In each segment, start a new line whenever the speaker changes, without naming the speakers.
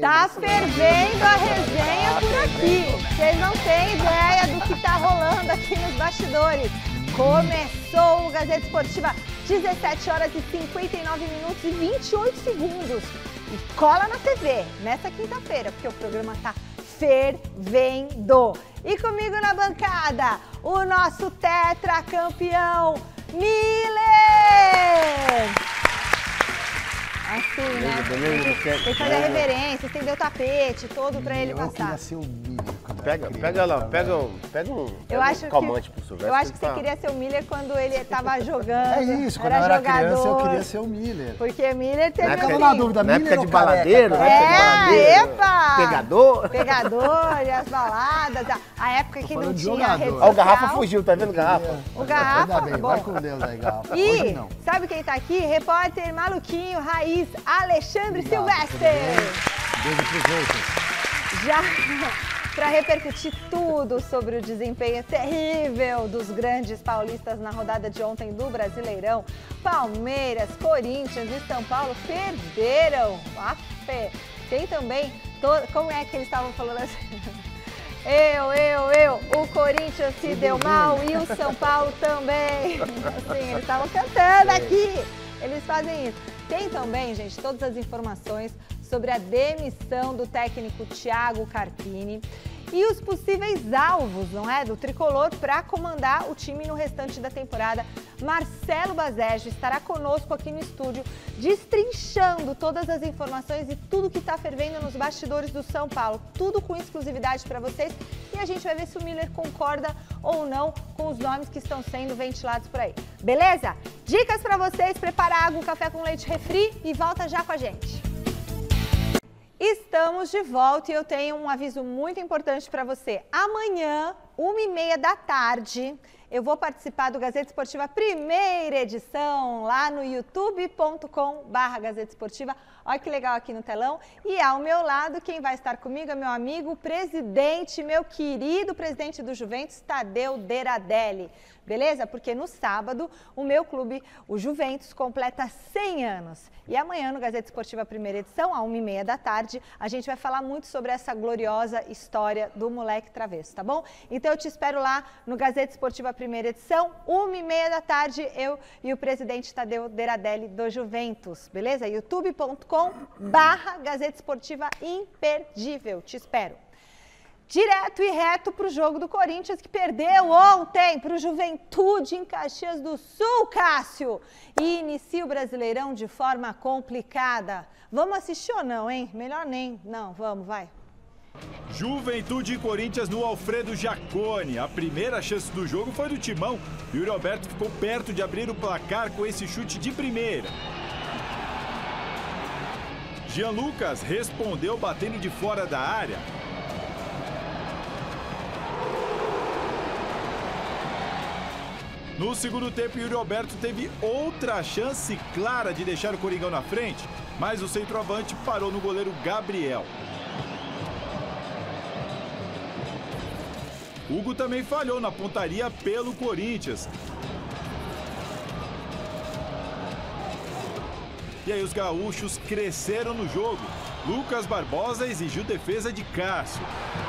Tá fervendo a resenha por aqui. Vocês não têm ideia do que tá rolando aqui nos bastidores. Começou o Gazeta Esportiva, 17 horas e 59 minutos e 28 segundos. E cola na TV nessa quinta-feira, porque o programa tá fervendo. E comigo na bancada, o nosso tetracampeão, Miller! Assim, né? Tem que fazer a reverência, estender o tapete todo pra ele passar. Eu
queria ser o Miller.
Pega um calmante pro Silvestre.
Eu acho que você queria ser o Miller quando ele tava jogando.
É isso, quando eu era criança eu queria ser o Miller.
Porque Miller teve
assim... na dúvida,
na
Miller
época de baladeiro,
epa!
Pegador.
Pegador, e as baladas. A época que não tinha rede social.
Ó, o Garrafa fugiu, tá vendo o Garrafa?
O Garrafa,
bem,
bom.
vai com Deus aí, Garrafa.
E
hoje não.
Sabe quem tá aqui? Repórter maluquinho, raiz, Alexandre Silvestre.
Beijo pros outros.
Já para repercutir tudo sobre o desempenho terrível dos grandes paulistas na rodada de ontem do Brasileirão, Palmeiras, Corinthians e São Paulo perderam. Tem também, como é que eles estavam falando assim? O Corinthians se deu mal e o São Paulo também. Assim, eles estavam cantando aqui. Eles fazem isso. Tem também, gente, todas as informações sobre a demissão do técnico Thiago Carpini e os possíveis alvos, não é, do tricolor para comandar o time no restante da temporada. Marcelo Bazejo estará conosco aqui no estúdio, destrinchando todas as informações e tudo que está fervendo nos bastidores do São Paulo. Tudo com exclusividade para vocês e a gente vai ver se o Miller concorda ou não com os nomes que estão sendo ventilados por aí. Beleza? Dicas para vocês, prepara água, um café com leite refri e volta já com a gente. Estamos de volta e eu tenho um aviso muito importante para você. Amanhã, 1h30 da tarde, eu vou participar do Gazeta Esportiva primeira edição lá no youtube.com/Gazeta Esportiva. Olha que legal aqui no telão. E ao meu lado, quem vai estar comigo é meu amigo, presidente, meu querido presidente do Juventus, Tadeu Deradelli. Beleza? Porque no sábado, o meu clube, o Juventus, completa 100 anos. E amanhã, no Gazeta Esportiva primeira edição, às 1h30 da tarde, a gente vai falar muito sobre essa gloriosa história do moleque travesso, tá bom? Então eu te espero lá no Gazeta Esportiva primeira edição, 1h30 da tarde, eu e o presidente Tadeu Deradelli do Juventus, beleza? youtube.com/Gazeta Esportiva imperdível. Te espero. Direto e reto para o jogo do Corinthians, que perdeu ontem para o Juventude em Caxias do Sul, Cássio. E inicia o Brasileirão de forma complicada. Vamos assistir ou não, hein? Melhor nem. Não, vamos, vai.
Juventude e Corinthians no Alfredo Jaconi. A primeira chance do jogo foi do Timão. E o Roberto ficou perto de abrir o placar com esse chute de primeira. Jean Lucas respondeu batendo de fora da área. No segundo tempo, Yuri Alberto teve outra chance clara de deixar o Coringão na frente, mas o centroavante parou no goleiro Gabriel. Hugo também falhou na pontaria pelo Corinthians. E aí os gaúchos cresceram no jogo. Lucas Barbosa exigiu defesa de Cássio.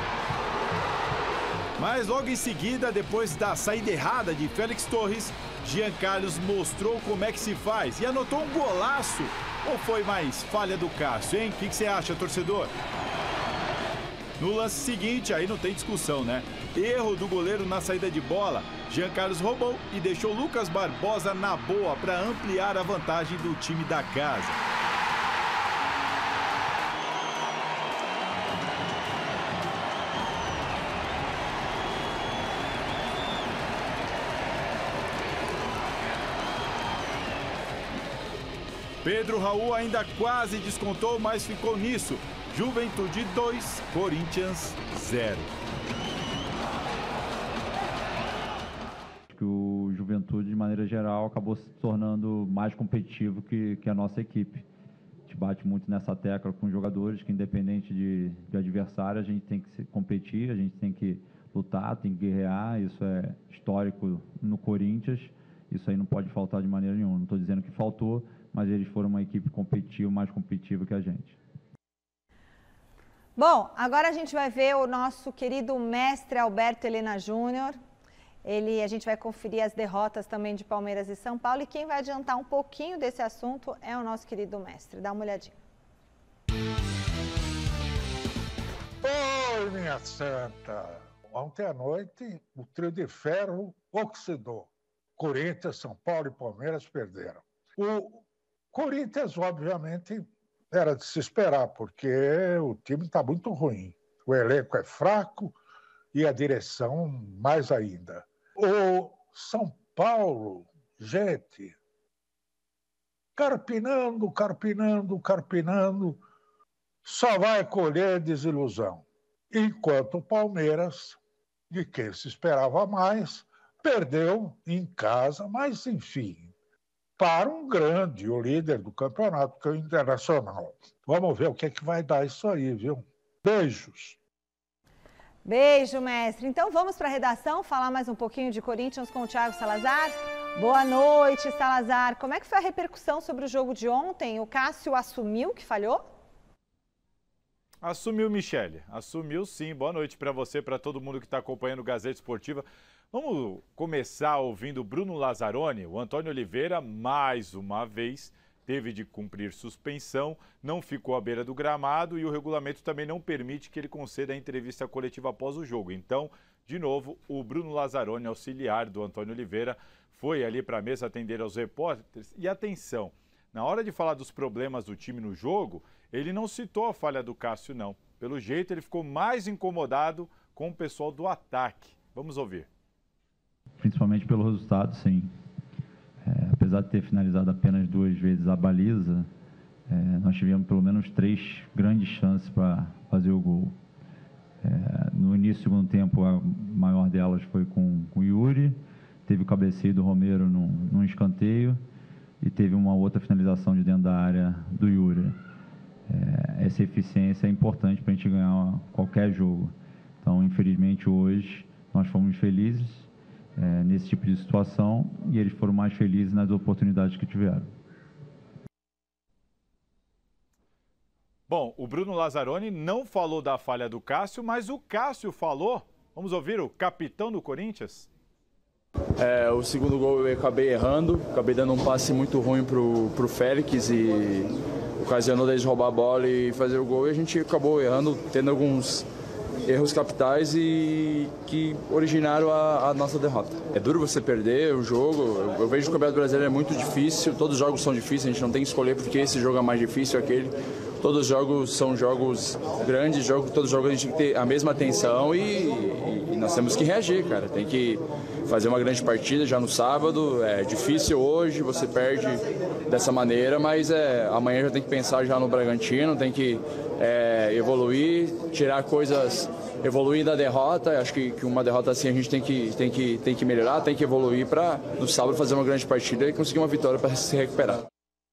Mas logo em seguida, depois da saída errada de Félix Torres, Jean Carlos mostrou como é que se faz e anotou um golaço. Ou foi mais falha do Cássio, hein? O que você acha, torcedor? No lance seguinte, aí não tem discussão, né? Erro do goleiro na saída de bola. Jean Carlos roubou e deixou Lucas Barbosa na boa para ampliar a vantagem do time da casa. Pedro Raul ainda quase descontou, mas ficou nisso. Juventude 2, Corinthians 0.
Que o Juventude, de maneira geral, acabou se tornando mais competitivo que a nossa equipe. A gente bate muito nessa tecla com os jogadores, que independente de adversário, a gente tem que competir, a gente tem que lutar, tem que guerrear. Isso é histórico no Corinthians. Isso aí não pode faltar de maneira nenhuma. Não estou dizendo que faltou, mas eles foram uma equipe competitiva, mais competitiva que a gente.
Bom, agora a gente vai ver o nosso querido mestre Alberto Helena Júnior. A gente vai conferir as derrotas também de Palmeiras e São Paulo. E quem vai adiantar um pouquinho desse assunto é o nosso querido mestre. Dá uma olhadinha.
Oi, minha santa! Ontem à noite, o trio de ferro oxidou. Corinthians, São Paulo e Palmeiras perderam. O Corinthians, obviamente, era de se esperar, porque o time está muito ruim. O elenco é fraco e a direção mais ainda. O São Paulo, gente, carpinando, só vai colher desilusão. Enquanto o Palmeiras, de quem se esperava mais, perdeu em casa, mas enfim, para um grande, o líder do campeonato, que é o Internacional. Vamos ver o que é que vai dar isso aí, viu? Beijos.
Beijo, mestre. Então vamos para a redação falar mais um pouquinho de Corinthians com o Thiago Salazar. Boa noite, Salazar. Como é que foi a repercussão sobre o jogo de ontem? O Cássio assumiu que falhou?
Assumiu, Michele. Assumiu sim. Boa noite para você, para todo mundo que está acompanhando o Gazeta Esportiva. Vamos começar ouvindo o Bruno Lazzaroni. O Antônio Oliveira, mais uma vez, teve de cumprir suspensão, não ficou à beira do gramado e o regulamento também não permite que ele conceda a entrevista coletiva após o jogo. Então, de novo, o Bruno Lazzaroni, auxiliar do Antônio Oliveira, foi ali para a mesa atender aos repórteres. E atenção, na hora de falar dos problemas do time no jogo, ele não citou a falha do Cássio, não. Pelo jeito, ele ficou mais incomodado com o pessoal do ataque. Vamos ouvir.
Principalmente pelo resultado, sim. Apesar de ter finalizado apenas 2 vezes a baliza, nós tivemos pelo menos 3 grandes chances para fazer o gol. No início do segundo tempo, a maior delas foi com o Yuri, teve o cabeceio do Romero num escanteio e teve uma outra finalização de dentro da área do Yuri. Essa eficiência é importante para a gente ganhar qualquer jogo. Então, infelizmente, hoje nós fomos felizes nesse tipo de situação e eles foram mais felizes nas oportunidades que tiveram.
Bom, o Bruno Lazzaroni não falou da falha do Cássio, mas o Cássio falou. Vamos ouvir o capitão do Corinthians?
O segundo gol eu acabei errando, acabei dando um passe muito ruim pro Félix e ocasionou deles roubar a bola e fazer o gol e a gente acabou errando, tendo alguns erros capitais e que originaram a nossa derrota. É duro você perder o jogo, eu vejo que o Campeonato Brasileiro é muito difícil, todos os jogos são difíceis, a gente não tem que escolher porque esse jogo é mais difícil aquele. Todos os jogos são jogos grandes, todos os jogos a gente tem que ter a mesma atenção e nós temos que reagir, cara. Tem que fazer uma grande partida já no sábado, é difícil hoje, você perde dessa maneira, mas amanhã já tem que pensar já no Bragantino, tem que evoluir, tirar coisas, evoluir da derrota. Acho que uma derrota assim a gente tem que melhorar, tem que evoluir para no sábado fazer uma grande partida e conseguir uma vitória para se recuperar.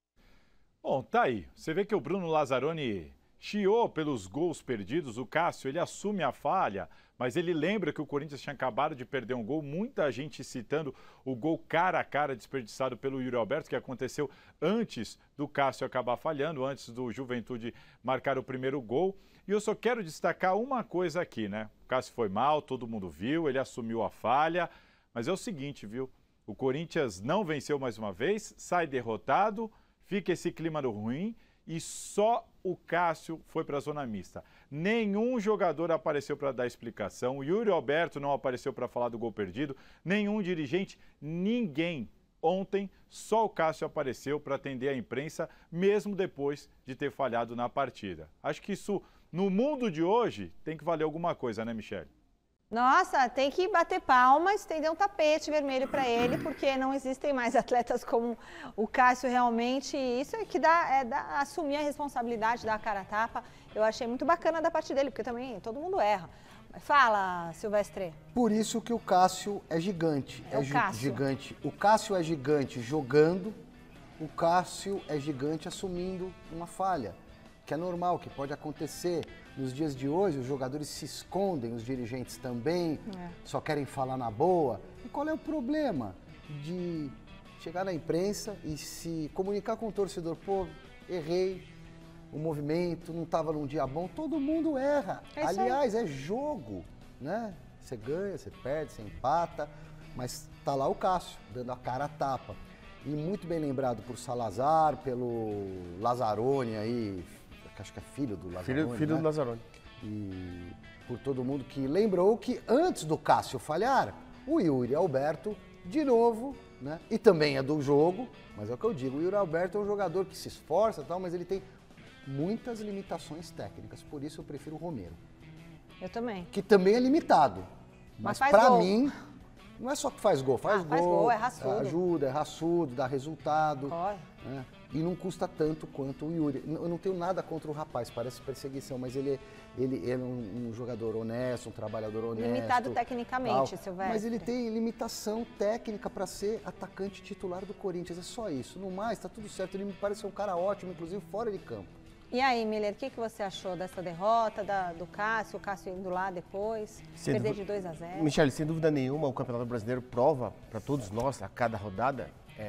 Bom, tá aí. Você vê que o Bruno Lazzaroni chiou pelos gols perdidos. O Cássio, ele assume a falha, mas ele lembra que o Corinthians tinha acabado de perder um gol. Muita gente citando o gol cara a cara desperdiçado pelo Yuri Alberto, que aconteceu antes do Cássio acabar falhando, antes do Juventude marcar o primeiro gol. E eu só quero destacar uma coisa aqui, né? O Cássio foi mal, todo mundo viu, ele assumiu a falha. Mas é o seguinte, viu? O Corinthians não venceu mais uma vez, sai derrotado, fica esse clima ruim e só o Cássio foi para a zona mista. Nenhum jogador apareceu para dar explicação, o Yuri Alberto não apareceu para falar do gol perdido, nenhum dirigente, ninguém. Ontem, só o Cássio apareceu para atender a imprensa, mesmo depois de ter falhado na partida. Acho que isso, no mundo de hoje, tem que valer alguma coisa, né, Michele?
Nossa, tem que bater palmas, estender um tapete vermelho para ele, porque não existem mais atletas como o Cássio realmente. Isso é que dá assumir a responsabilidade, dar a cara a tapa. Eu achei muito bacana da parte dele, porque também todo mundo erra. Fala, Silvestre.
Por isso que o Cássio é gigante. Gigante. O Cássio é gigante jogando, o Cássio é gigante assumindo uma falha, que é normal, que pode acontecer. Nos dias de hoje, os jogadores se escondem, os dirigentes também, só querem falar na boa. E qual é o problema de chegar na imprensa e se comunicar com o torcedor? Pô, errei, o movimento, não estava num dia bom, todo mundo erra. Aliás, é jogo, né? Você ganha, você perde, você empata, mas tá lá o Cássio, dando a cara a tapa. E muito bem lembrado por Salazar, pelo Lazzaroni aí, acho que é filho do Lazzaroni.
Filho
né?
do Lazzaroni.
E por todo mundo que lembrou que antes do Cássio falhar, o Yuri Alberto, de novo, né? E também é do jogo, mas é o que eu digo, o Yuri Alberto é um jogador que se esforça e tal, mas ele tem muitas limitações técnicas, por isso eu prefiro o Romero.
Eu também.
Que também é limitado, mas pra mim, não é só que faz gol, faz gol,
é raçudo.
Ajuda, é raçudo, dá resultado.
Corre.
Né? E não custa tanto quanto o Yuri. Eu não tenho nada contra o rapaz, parece perseguição, mas ele é um jogador honesto, um trabalhador honesto.
Limitado tecnicamente, Silvestre.
Mas ele tem limitação técnica para ser atacante titular do Corinthians, é só isso. No mais, tá tudo certo, ele me parece um cara ótimo, inclusive fora de campo.
E aí, Miller, o que você achou dessa derrota do Cássio, o Cássio indo lá depois, perder de 2-0?
Michele, sem dúvida nenhuma, o Campeonato Brasileiro prova para todos nós, a cada rodada,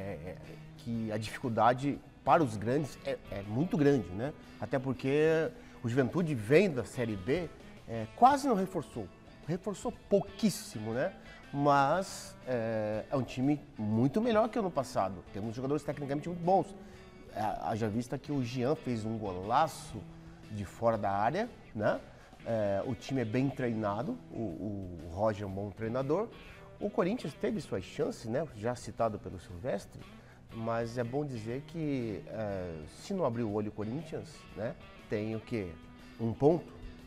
que a dificuldade para os grandes é muito grande, né? Até porque o Juventude vem da Série B, quase não reforçou pouquíssimo, né? Mas é um time muito melhor que o ano passado. Temos jogadores tecnicamente muito bons. Haja vista que o Jean fez um golaço de fora da área, né? O time é bem treinado, o Roger é um bom treinador. O Corinthians teve suas chances, né? Já citado pelo Silvestre, mas é bom dizer que se não abrir o olho o Corinthians, né? Tem o quê? Um ponto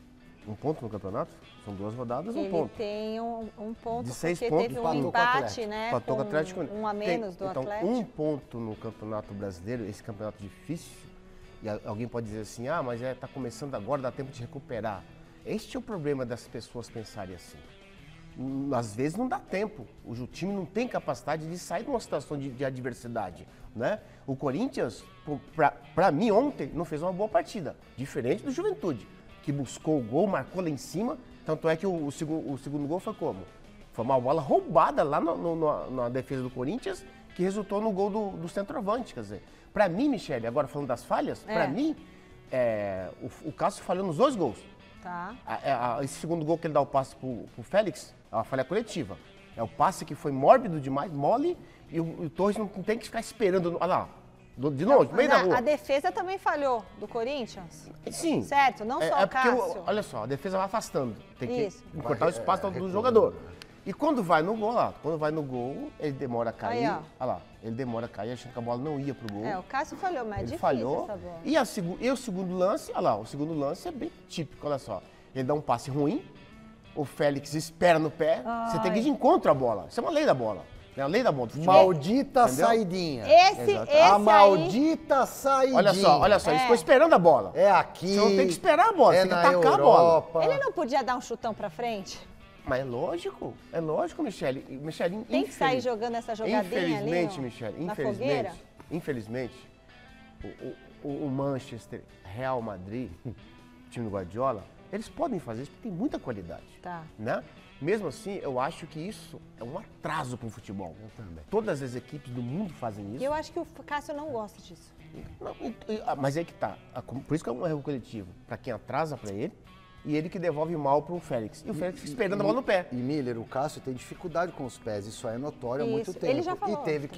no campeonato? São 2 rodadas, um ponto.
Ele tem um ponto
de 6
porque
pontos,
teve um empate, né?
Empatou com o Atlético.
Um a menos do
então,
Atlético.
Um ponto no Campeonato Brasileiro, esse campeonato difícil, e alguém pode dizer assim, mas tá começando agora, dá tempo de recuperar. Este é o problema das pessoas pensarem assim. Às vezes não dá tempo, o time não tem capacidade de sair de uma situação de adversidade, né? O Corinthians, para mim ontem, não fez uma boa partida, diferente do Juventude, que buscou o gol, marcou lá em cima. Tanto é que o segundo gol foi como? Foi uma bola roubada lá na defesa do Corinthians, que resultou no gol do centroavante. Quer dizer, pra mim, Michele, agora falando das falhas, pra mim, o Cássio falhou nos 2 gols.
Tá.
Esse segundo gol que ele dá o passe pro Félix, é uma falha coletiva. É o passe que foi mórbido demais, mole, e o Torres não tem que ficar esperando. Olha lá. De longe, no meio da rua.
A defesa também falhou do Corinthians?
Sim.
Certo, não só o Cássio.
Olha só, a defesa vai afastando. Tem que cortar o espaço do jogador. E quando vai no gol, ele demora a cair. Olha lá, ele demora a cair, achando que a bola não ia pro gol.
O Cássio falhou, mas é difícil
falhou.
Essa bola.
E o segundo lance, olha lá, o segundo lance é bem típico, olha só. Ele dá um passe ruim, o Félix espera no pé, você tem que ir de encontro à bola. Isso é uma lei da bola. É a lei da bola do futebol.
Maldita
entendeu?
saidinha.
A
maldita saidinha.
Olha só, ele ficou esperando a bola.
É aqui.
Você não tem que esperar a bola, você tem que atacar a bola.
Ele não podia dar um chutão pra frente?
Mas é lógico, Michele.
Tem que sair jogando essa jogadinha ali,
Michele,
na fogueira?
Infelizmente, o Manchester, Real Madrid, o time do Guardiola, eles podem fazer isso porque tem muita qualidade.
Tá.
Né? Mesmo assim, eu acho que isso é um atraso para o futebol. Eu também. Todas as equipes do mundo fazem isso.
Eu acho que o Cássio não gosta disso.
Não, mas é que tá. Por isso que é um erro coletivo. Para quem atrasa para ele, e ele que devolve mal para o Félix. E o Félix fica esperando a bola no pé.
E Miller, o Cássio tem dificuldade com os pés, isso é notório há muito tempo.
Ele já falou.
E teve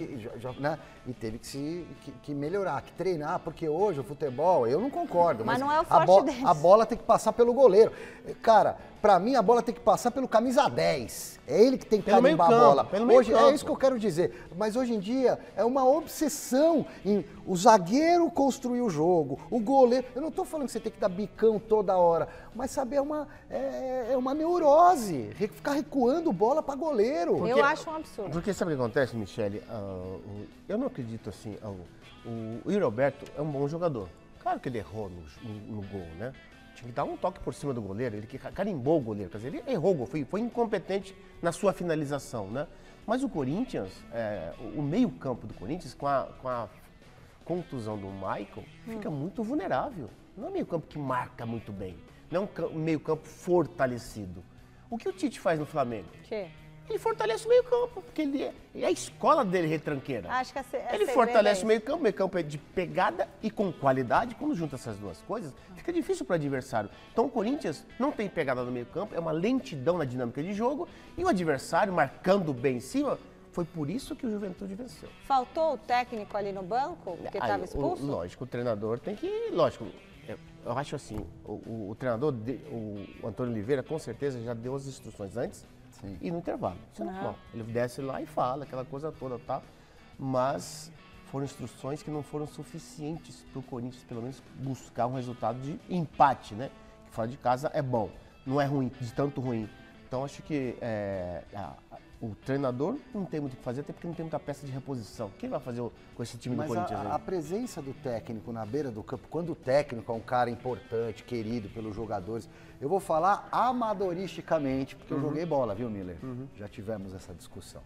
que melhorar, que treinar, porque hoje o futebol, eu não concordo.
Mas não é o forte deles.
A bola tem que passar pelo goleiro. Cara, pra mim a bola tem que passar pelo camisa 10. É ele que tem que carimbar a bola. Hoje, é isso que eu quero dizer. Mas hoje em dia é uma obsessão em o zagueiro construir o jogo, o goleiro. Eu não tô falando que você tem que dar bicão toda hora, mas sabe, é uma neurose. Ficar recuando bola pra goleiro.
Eu acho um absurdo.
Porque sabe o que acontece, Michele? Eu não acredito assim. O Yuri Alberto é um bom jogador. Claro que ele errou no gol, né? Tinha que dar um toque por cima do goleiro, ele que carimbou o goleiro, quer dizer, ele errou o gol, foi incompetente na sua finalização, né? Mas o Corinthians, o meio-campo do Corinthians, com a contusão do Michael, fica muito vulnerável. Não é um meio-campo que marca muito bem, não é um meio-campo fortalecido. O que o Tite faz no Flamengo?
Que?
ele fortalece o meio campo, porque ele é a escola dele retranqueira.
Acho que
ele fortalece o meio campo é de pegada e com qualidade. Quando junta essas duas coisas, fica difícil para o adversário. Então o Corinthians não tem pegada no meio campo, é uma lentidão na dinâmica de jogo, e o adversário marcando bem em cima. Foi por isso que o Juventude venceu.
Faltou o técnico ali no banco, porque estava expulso?
Lógico, o treinador tem que... Lógico, eu acho assim, o treinador, o Antônio Oliveira, com certeza já deu as instruções antes. Sim. E no intervalo. Isso é normal. Ele desce lá e fala aquela coisa toda, tá? Mas foram instruções que não foram suficientes para o Corinthians, pelo menos, buscar um resultado de empate, né? Que fora de casa é bom, não é ruim, de tanto ruim. Então, acho que o treinador não tem muito o que fazer, até porque não tem muita peça de reposição. Quem vai fazer com esse time do Corinthians?
Mas a presença do técnico na beira do campo, quando o técnico é um cara importante, querido pelos jogadores, eu vou falar amadoristicamente, porque eu joguei bola, viu, Miller? Já tivemos essa discussão.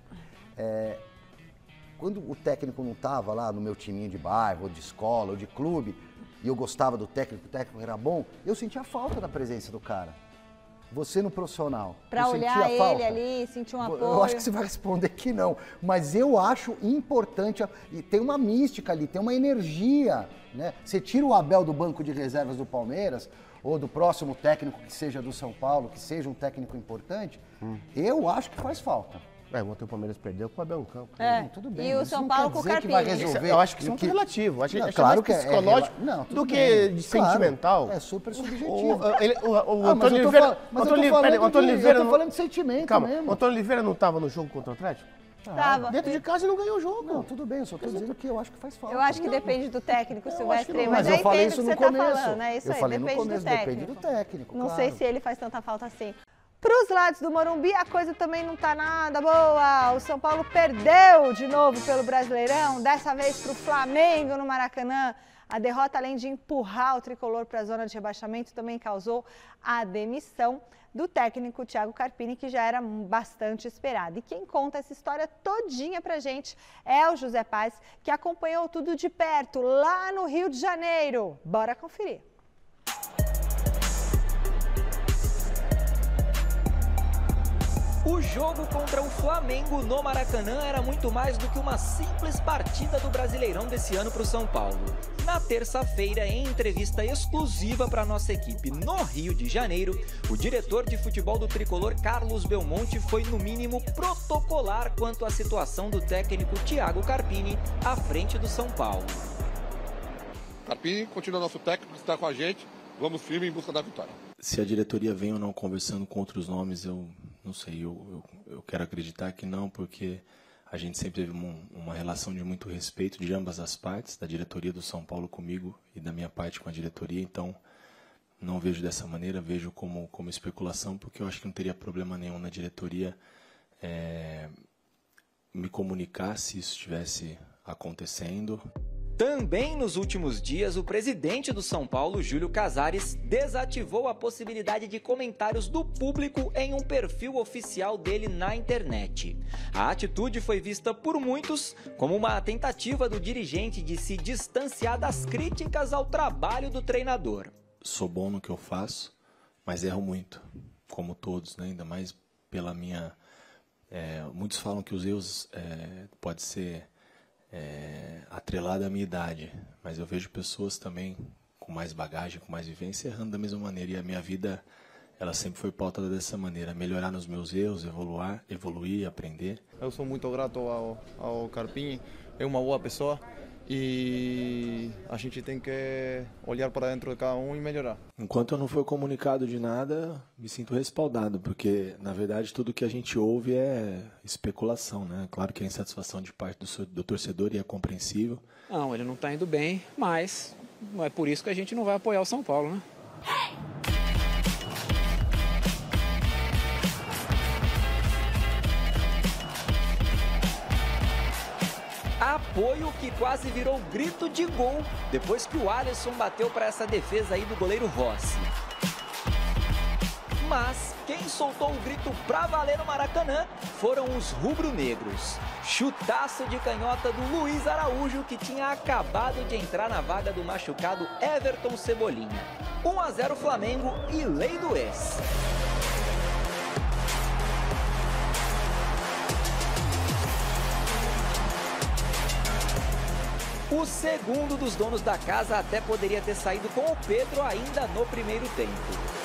Quando o técnico não estava lá no meu timinho de bairro, ou de escola, ou de clube, e eu gostava do técnico, o técnico era bom, eu sentia falta da presença do cara. Você no profissional.
Para olhar ele ali, sentir um apoio.
Eu acho que você vai responder que não. Mas eu acho importante, e tem uma mística ali, tem uma energia, né? Você tira o Abel do banco de reservas do Palmeiras, ou do próximo técnico que seja do São Paulo, que seja um técnico importante, eu acho que faz falta.
Ontem o Palmeiras perdeu com o Abel em campo.
Tudo bem.
E o São Paulo com o Carpini.
Eu acho que isso é muito relativo. Acho
claro
que é psicológico do que de sentimental.
É super subjetivo.
O Antônio Oliveira...
Eu tô falando de sentimento mesmo.
O Antônio Oliveira não estava no jogo contra o Atlético?
Tava.
Dentro de casa e não ganhou o jogo.
Não, tudo bem, eu só tô dizendo que eu acho que faz falta.
Eu acho que depende do técnico, Silvestre.
Mas eu falei isso no começo.
É isso
eu
aí,
falei
depende
no começo,
do técnico.
Depende do técnico,
Não sei se ele faz tanta falta assim. Para os lados do Morumbi, a coisa também não tá nada boa. O São Paulo perdeu de novo pelo Brasileirão, dessa vez para o Flamengo no Maracanã. A derrota, além de empurrar o tricolor para a zona de rebaixamento, também causou a demissão do técnico Thiago Carpini, que já era bastante esperado. E quem conta essa história todinha pra gente é o José Paz, que acompanhou tudo de perto lá no Rio de Janeiro. Bora conferir.
O jogo contra o Flamengo no Maracanã era muito mais do que uma simples partida do Brasileirão desse ano para o São Paulo. Na terça-feira, em entrevista exclusiva para nossa equipe no Rio de Janeiro, o diretor de futebol do tricolor, Carlos Belmonte, foi no mínimo protocolar quanto à situação do técnico Thiago Carpini à frente do São Paulo.
Carpini continua nosso técnico, está com a gente, vamos firme em busca da vitória.
Se a diretoria vem ou não conversando com outros nomes, eu não sei, eu quero acreditar que não, porque a gente sempre teve uma relação de muito respeito de ambas as partes, da diretoria do São Paulo comigo e da minha parte com a diretoria, então não vejo dessa maneira, vejo como especulação, porque eu acho que não teria problema nenhum na diretoria me comunicar se isso estivesse acontecendo.
Também nos últimos dias, o presidente do São Paulo, Júlio Casares, desativou a possibilidade de comentários do público em um perfil oficial dele na internet. A atitude foi vista por muitos como uma tentativa do dirigente de se distanciar das críticas ao trabalho do treinador.
Sou bom no que eu faço, mas erro muito, como todos, né? Ainda mais pela minha... muitos falam que os erros podem ser... atrelado à minha idade, mas eu vejo pessoas também com mais bagagem, com mais vivência, errando da mesma maneira, e a minha vida, ela sempre foi pautada dessa maneira, melhorar nos meus erros, evoluir, aprender.
Eu sou muito grato ao Carpini, é uma boa pessoa e a gente tem que olhar para dentro de cada um e melhorar.
Enquanto eu não for comunicado de nada, me sinto respaldado, porque na verdade tudo que a gente ouve é especulação, né? Claro que a insatisfação de parte do torcedor e é compreensível.
Não, ele não está indo bem, mas não é por isso que a gente não vai apoiar o São Paulo, né?
Apoio que quase virou grito de gol depois que o Alisson bateu para essa defesa aí do goleiro Rossi. Mas quem soltou o grito pra valer no Maracanã foram os rubro-negros. Chutaço de canhota do Luiz Araújo, que tinha acabado de entrar na vaga do machucado Everton Cebolinha. 1-0 Flamengo e lei do ex. O segundo dos donos da casa até poderia ter saído com o Pedro ainda no primeiro tempo.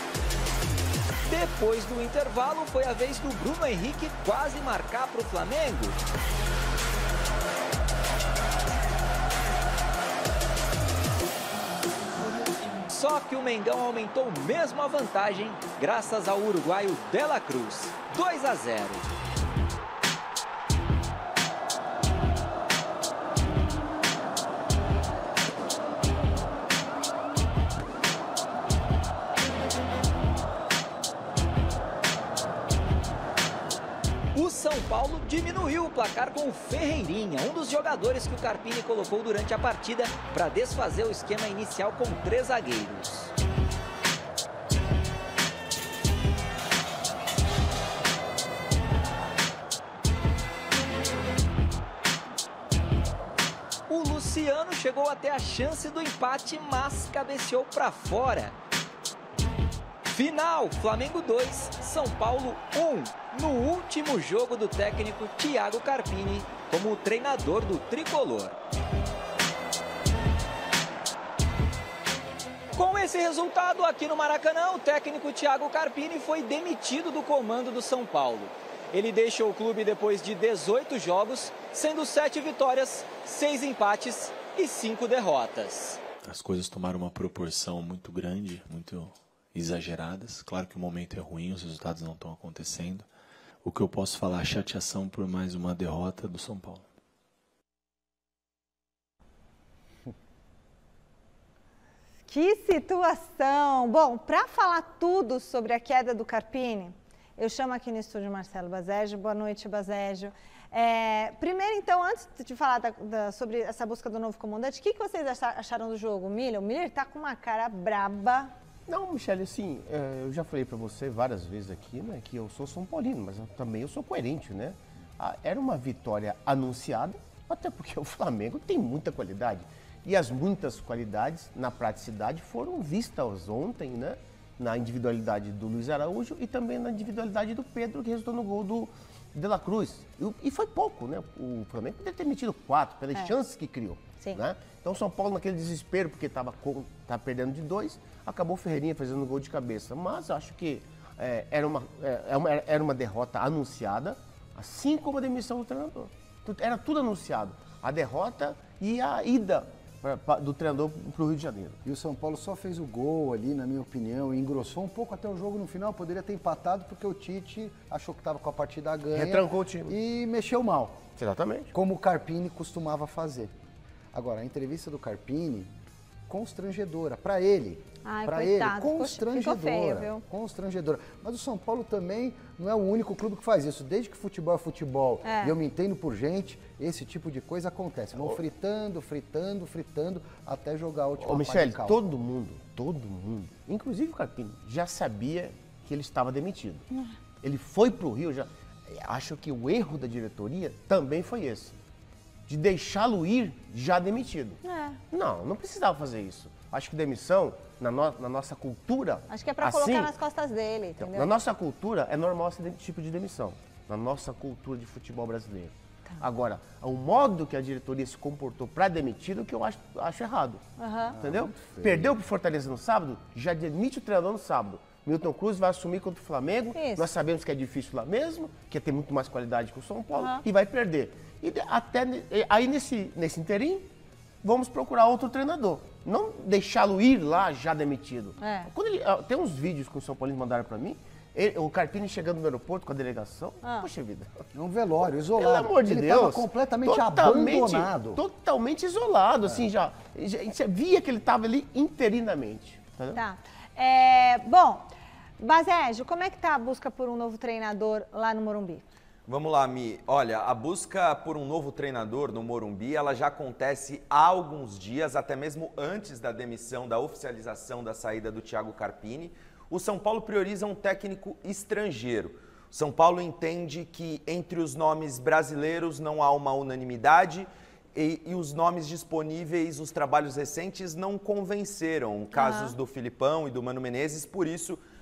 Depois do intervalo, foi a vez do Bruno Henrique quase marcar para o Flamengo. Só que o Mengão aumentou mesmo a vantagem, graças ao uruguaio De La Cruz, 2-0. O São Paulo diminuiu o placar com o Ferreirinha, um dos jogadores que o Carpini colocou durante a partida para desfazer o esquema inicial com 3 zagueiros. O Luciano chegou até a chance do empate, mas cabeceou para fora. Final, Flamengo 2, São Paulo 1, no último jogo do técnico Thiago Carpini como treinador do tricolor. Com esse resultado aqui no Maracanã, o técnico Thiago Carpini foi demitido do comando do São Paulo. Ele deixou o clube depois de 18 jogos, sendo 7 vitórias, 6 empates e 5 derrotas.
As coisas tomaram uma proporção muito grande, muito exageradas. Claro que o momento é ruim, os resultados não estão acontecendo. O que eu posso falar é chateação por mais uma derrota do São Paulo.
Que situação! Bom, para falar tudo sobre a queda do Carpini, eu chamo aqui no estúdio Marcelo Bazégio. Boa noite, Bazégio. Primeiro, então, antes de falar sobre essa busca do novo comandante, o que vocês acharam do jogo? O Miller está com uma cara braba.
Não, Michele, assim, eu já falei para você várias vezes aqui, né, que eu sou São Paulino, mas também eu sou coerente, né? Era uma vitória anunciada, até porque o Flamengo tem muita qualidade. E as muitas qualidades na praticidade foram vistas ontem, né? Na individualidade do Luiz Araújo e também na individualidade do Pedro, que resultou no gol do De La Cruz. E foi pouco, né? O Flamengo poderia ter metido 4 pelas chances que criou.
Sim.
Né? Então o São Paulo, naquele desespero, porque estava perdendo de 2, acabou o Ferreirinha fazendo gol de cabeça. Mas acho que era uma derrota anunciada, assim como a demissão do treinador. Era tudo anunciado. A derrota e a ida do treinador para o Rio de Janeiro.
E o São Paulo só fez o gol ali, na minha opinião, e engrossou um pouco até o jogo no final. Poderia ter empatado porque o Tite achou que estava com a partida ganha.
Retrancou o time.
E mexeu mal.
Exatamente.
Como o Carpini costumava fazer. Agora, a entrevista do Carpini, constrangedora, para ele.
Ai,
para
coitado,
ele, constrangedora.
Ficou feio, viu?
Constrangedora. Mas o São Paulo também não é o único clube que faz isso. Desde que futebol é futebol, e eu me entendo por gente, esse tipo de coisa acontece. Vão fritando, até jogar a última parte.
Michele, todo mundo, inclusive o Carpini, já sabia que ele estava demitido. Ele foi para o Rio, acho que o erro da diretoria também foi esse. De deixá-lo ir já demitido. Não precisava fazer isso. Acho que demissão, na nossa cultura...
Acho que é para colocar nas costas dele, entendeu?
Então, na nossa cultura, é normal esse tipo de demissão. Na nossa cultura de futebol brasileiro. Tá. Agora, o modo que a diretoria se comportou para demitido, que eu acho errado. Entendeu? Perdeu para o Fortaleza no sábado, já demite o treinador no sábado. Milton Cruz vai assumir contra o Flamengo. Isso. Nós sabemos que é difícil lá mesmo, que tem muito mais qualidade que o São Paulo, e vai perder. E aí, nesse interim, vamos procurar outro treinador. Não deixá-lo ir lá já demitido. Tem uns vídeos que o São Paulo mandaram para mim, o Carpini chegando no aeroporto com a delegação. Poxa vida.
É um velório, isolado.
Pelo amor de Deus.
Ele estava completamente abandonado.
Totalmente isolado, assim, já. Você via que ele estava ali interinamente. Entendeu?
Tá. Bom, Bazégio, como é que tá a busca por um novo treinador lá no Morumbi?
Vamos lá, Mi. Olha, a busca por um novo treinador no Morumbi, ela já acontece há alguns dias, até mesmo antes da demissão, da oficialização da saída do Thiago Carpini. O São Paulo prioriza um técnico estrangeiro. O São Paulo entende que entre os nomes brasileiros não há uma unanimidade e os nomes disponíveis, os trabalhos recentes, não convenceram. Casos do Filipão e do Mano Menezes, por isso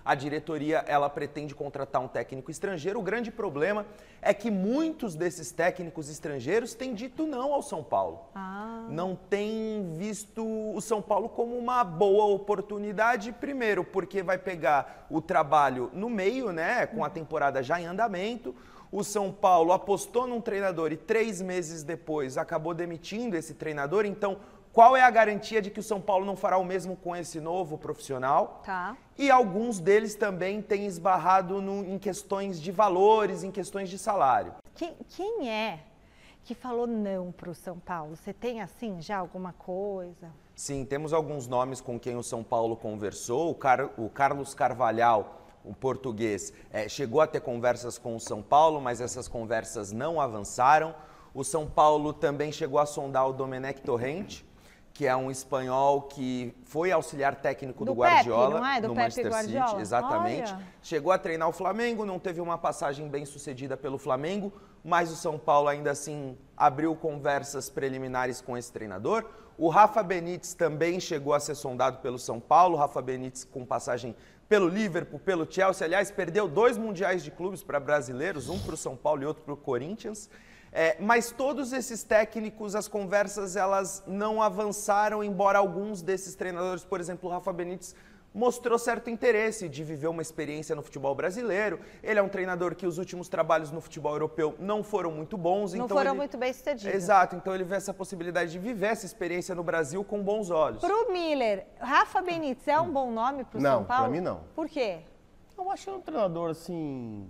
a diretoria ela pretende contratar um técnico estrangeiro. O grande problema é que muitos desses técnicos estrangeiros têm dito não ao São Paulo. Não têm visto o São Paulo como uma boa oportunidade, primeiro porque vai pegar o trabalho no meio, né, com a temporada já em andamento. O São Paulo apostou num treinador e 3 meses depois acabou demitindo esse treinador, então qual é a garantia de que o São Paulo não fará o mesmo com esse novo profissional? E alguns deles também têm esbarrado em questões de valores, em questões de salário.
Quem é que falou não para o São Paulo? Você tem, assim, já alguma coisa?
Sim, temos alguns nomes com quem o São Paulo conversou. O Carlos Carvalhal, um português, chegou a ter conversas com o São Paulo, mas essas conversas não avançaram. O São Paulo também chegou a sondar o Domenech Torrente, que é um espanhol que foi auxiliar técnico do Guardiola,
Pepe, não é? Do
no
Pepe
Manchester
Guardiola.
City, exatamente.
Olha.
Chegou a treinar o Flamengo, não teve uma passagem bem sucedida pelo Flamengo, mas o São Paulo ainda assim abriu conversas preliminares com esse treinador. O Rafa Benítez também chegou a ser sondado pelo São Paulo, Rafa Benítez com passagem pelo Liverpool, pelo Chelsea, aliás, perdeu 2 mundiais de clubes para brasileiros, um para o São Paulo e outro para o Corinthians. Mas todos esses técnicos, as conversas, elas não avançaram, embora alguns desses treinadores, por exemplo, o Rafa Benítez, mostrou certo interesse de viver uma experiência no futebol brasileiro. Ele é um treinador que os últimos trabalhos no futebol europeu não foram muito bons.
Não foram muito bem sucedidos.
Exato, então ele vê essa possibilidade de viver essa experiência no Brasil com bons olhos.
Pro Miller, Rafa Benítez é um bom nome pro São Paulo?
Não, pra mim não.
Por quê?
Eu acho um treinador, assim,